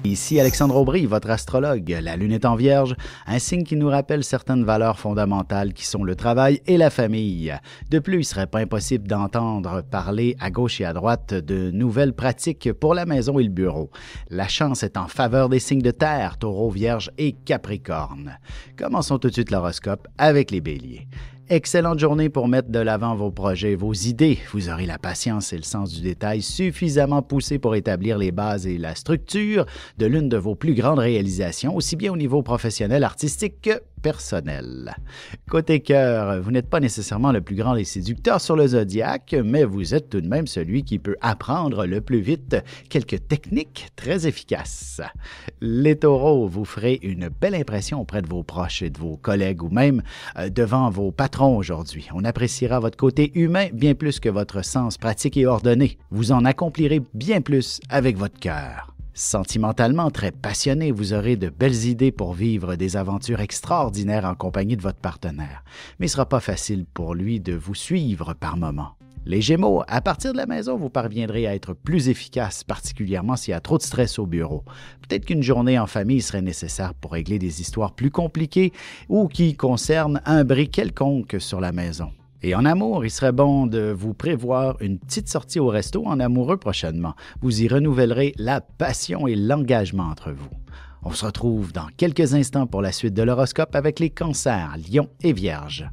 Ici Alexandre Aubry, votre astrologue. La lune est en Vierge, un signe qui nous rappelle certaines valeurs fondamentales qui sont le travail et la famille. De plus, il ne serait pas impossible d'entendre parler à gauche et à droite de nouvelles pratiques pour la maison et le bureau. La chance est en faveur des signes de terre, Taureau, Vierge et Capricorne. Commençons tout de suite l'horoscope avec les Béliers. Excellente journée pour mettre de l'avant vos projets, vos idées. Vous aurez la patience et le sens du détail suffisamment poussés pour établir les bases et la structure de l'une de vos plus grandes réalisations, aussi bien au niveau professionnel, artistique que personnel. Côté cœur, vous n'êtes pas nécessairement le plus grand des séducteurs sur le zodiaque, mais vous êtes tout de même celui qui peut apprendre le plus vite quelques techniques très efficaces. Les taureaux, vous ferez une belle impression auprès de vos proches et de vos collègues ou même devant vos patrons aujourd'hui. On appréciera votre côté humain bien plus que votre sens pratique et ordonné. Vous en accomplirez bien plus avec votre cœur. Sentimentalement très passionné, vous aurez de belles idées pour vivre des aventures extraordinaires en compagnie de votre partenaire. Mais il ne sera pas facile pour lui de vous suivre par moments. Les Gémeaux, à partir de la maison, vous parviendrez à être plus efficace, particulièrement s'il y a trop de stress au bureau. Peut-être qu'une journée en famille serait nécessaire pour régler des histoires plus compliquées ou qui concernent un bris quelconque sur la maison. Et en amour, il serait bon de vous prévoir une petite sortie au resto en amoureux prochainement. Vous y renouvellerez la passion et l'engagement entre vous. On se retrouve dans quelques instants pour la suite de l'horoscope avec les cancers, lions et vierges.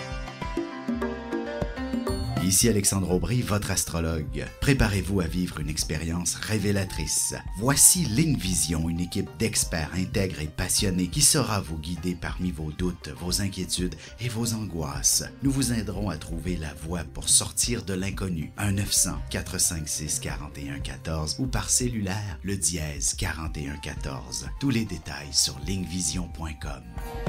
Ici Alexandre Aubry, votre astrologue. Préparez-vous à vivre une expérience révélatrice. Voici Ligne Vision, une équipe d'experts intègres et passionnés qui saura vous guider parmi vos doutes, vos inquiétudes et vos angoisses. Nous vous aiderons à trouver la voie pour sortir de l'inconnu. 1-900-456-4114 ou par cellulaire, le dièse 4114. Tous les détails sur lignevision.com.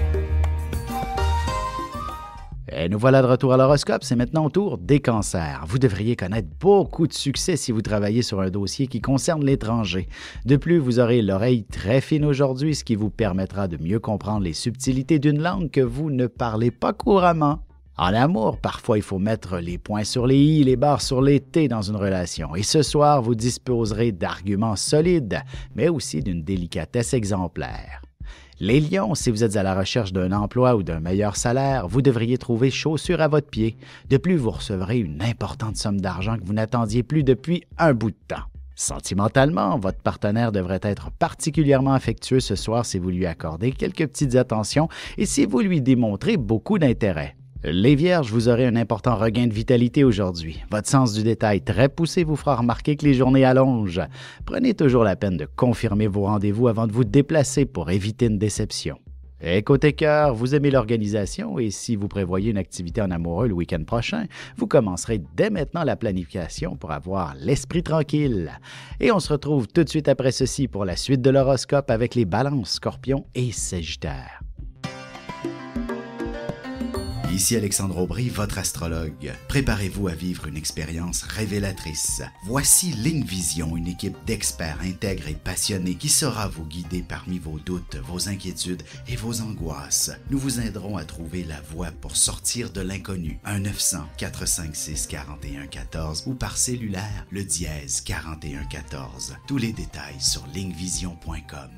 Et nous voilà de retour à l'horoscope, c'est maintenant au tour des cancers. Vous devriez connaître beaucoup de succès si vous travaillez sur un dossier qui concerne l'étranger. De plus, vous aurez l'oreille très fine aujourd'hui, ce qui vous permettra de mieux comprendre les subtilités d'une langue que vous ne parlez pas couramment. En amour, parfois il faut mettre les points sur les i, les barres sur les t dans une relation. Et ce soir, vous disposerez d'arguments solides, mais aussi d'une délicatesse exemplaire. Les lions, si vous êtes à la recherche d'un emploi ou d'un meilleur salaire, vous devriez trouver chaussure à votre pied. De plus, vous recevrez une importante somme d'argent que vous n'attendiez plus depuis un bout de temps. Sentimentalement, votre partenaire devrait être particulièrement affectueux ce soir si vous lui accordez quelques petites attentions et si vous lui démontrez beaucoup d'intérêt. Les Vierges, vous aurez un important regain de vitalité aujourd'hui. Votre sens du détail très poussé vous fera remarquer que les journées allongent. Prenez toujours la peine de confirmer vos rendez-vous avant de vous déplacer pour éviter une déception. Et côté cœur, vous aimez l'organisation et si vous prévoyez une activité en amoureux le week-end prochain, vous commencerez dès maintenant la planification pour avoir l'esprit tranquille. Et on se retrouve tout de suite après ceci pour la suite de l'horoscope avec les Balances, Scorpions et Sagittaires. Ici Alexandre Aubry, votre astrologue. Préparez-vous à vivre une expérience révélatrice. Voici Ligne Vision, une équipe d'experts intègres et passionnés qui saura vous guider parmi vos doutes, vos inquiétudes et vos angoisses. Nous vous aiderons à trouver la voie pour sortir de l'inconnu. 1-900-456-4114 ou par cellulaire, le dièse 4114. Tous les détails sur lignevision.com.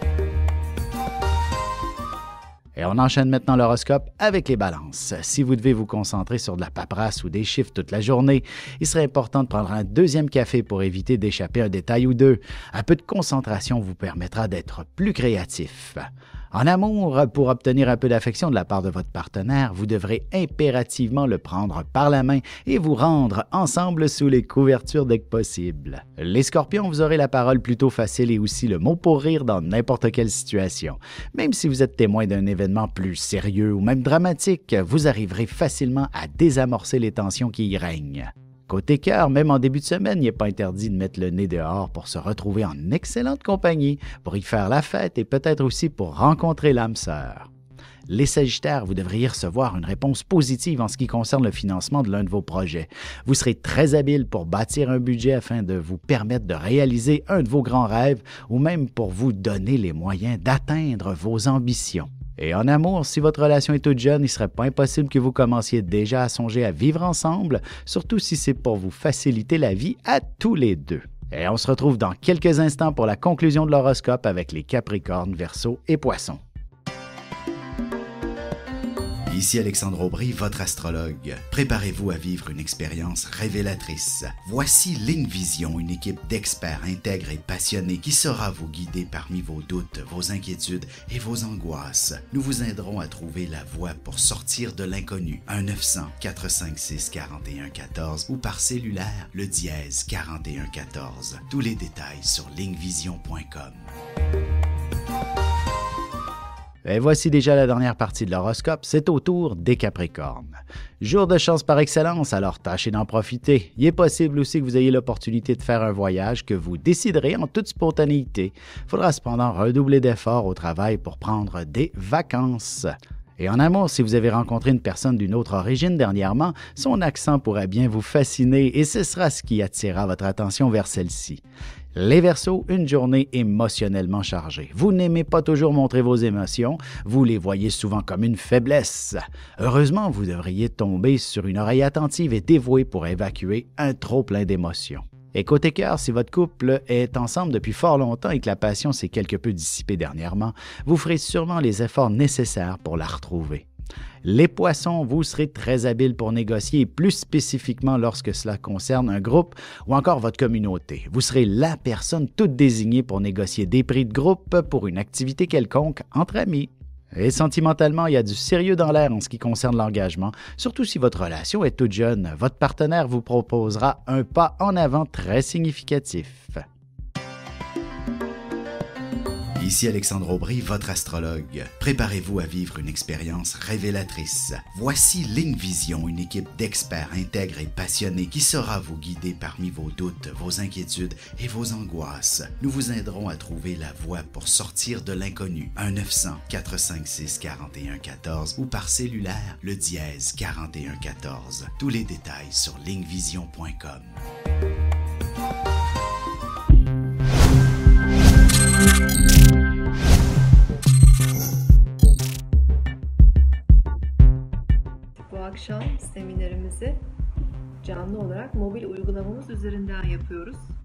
Et on enchaîne maintenant l'horoscope avec les balances. Si vous devez vous concentrer sur de la paperasse ou des chiffres toute la journée, il serait important de prendre un deuxième café pour éviter d'échapper un détail ou deux. Un peu de concentration vous permettra d'être plus créatif. En amour, pour obtenir un peu d'affection de la part de votre partenaire, vous devrez impérativement le prendre par la main et vous rendre ensemble sous les couvertures dès que possible. Les Scorpions, vous aurez la parole plutôt facile et aussi le mot pour rire dans n'importe quelle situation. Même si vous êtes témoin d'un événement plus sérieux ou même dramatique, vous arriverez facilement à désamorcer les tensions qui y règnent. Côté cœur, même en début de semaine, il n'est pas interdit de mettre le nez dehors pour se retrouver en excellente compagnie, pour y faire la fête et peut-être aussi pour rencontrer l'âme sœur. Les Sagittaires, vous devriez recevoir une réponse positive en ce qui concerne le financement de l'un de vos projets. Vous serez très habile pour bâtir un budget afin de vous permettre de réaliser un de vos grands rêves ou même pour vous donner les moyens d'atteindre vos ambitions. Et en amour, si votre relation est toute jeune, il ne serait pas impossible que vous commenciez déjà à songer à vivre ensemble, surtout si c'est pour vous faciliter la vie à tous les deux. Et on se retrouve dans quelques instants pour la conclusion de l'horoscope avec les Capricornes, Verseaux et Poissons. Ici Alexandre Aubry, votre astrologue. Préparez-vous à vivre une expérience révélatrice. Voici Ligne Vision, une équipe d'experts intègres et passionnés qui saura vous guider parmi vos doutes, vos inquiétudes et vos angoisses. Nous vous aiderons à trouver la voie pour sortir de l'inconnu. 1-900-456-4114 ou par cellulaire, le dièse 4114. Tous les détails sur lignevision.com. Et voici déjà la dernière partie de l'horoscope, c'est au tour des Capricornes. Jour de chance par excellence, alors tâchez d'en profiter. Il est possible aussi que vous ayez l'opportunité de faire un voyage que vous déciderez en toute spontanéité. Il faudra cependant redoubler d'efforts au travail pour prendre des vacances. Et en amour, si vous avez rencontré une personne d'une autre origine dernièrement, son accent pourrait bien vous fasciner et ce sera ce qui attirera votre attention vers celle-ci. Les Verseaux, une journée émotionnellement chargée. Vous n'aimez pas toujours montrer vos émotions, vous les voyez souvent comme une faiblesse. Heureusement, vous devriez tomber sur une oreille attentive et dévouée pour évacuer un trop-plein d'émotions. Et côté cœur, si votre couple est ensemble depuis fort longtemps et que la passion s'est quelque peu dissipée dernièrement, vous ferez sûrement les efforts nécessaires pour la retrouver. Les Poissons, vous serez très habiles pour négocier, plus spécifiquement lorsque cela concerne un groupe ou encore votre communauté. Vous serez la personne toute désignée pour négocier des prix de groupe pour une activité quelconque entre amis. Et sentimentalement, il y a du sérieux dans l'air en ce qui concerne l'engagement, surtout si votre relation est toute jeune. Votre partenaire vous proposera un pas en avant très significatif. Ici Alexandre Aubry, votre astrologue. Préparez-vous à vivre une expérience révélatrice. Voici Ligne Vision, une équipe d'experts intègres et passionnés qui saura vous guider parmi vos doutes, vos inquiétudes et vos angoisses. Nous vous aiderons à trouver la voie pour sortir de l'inconnu. 1-900-456-4114 ou par cellulaire, le dièse 4114. Tous les détails sur lignevision.com. Bu akşam seminerimizi canlı olarak mobil uygulamamız üzerinden yapıyoruz.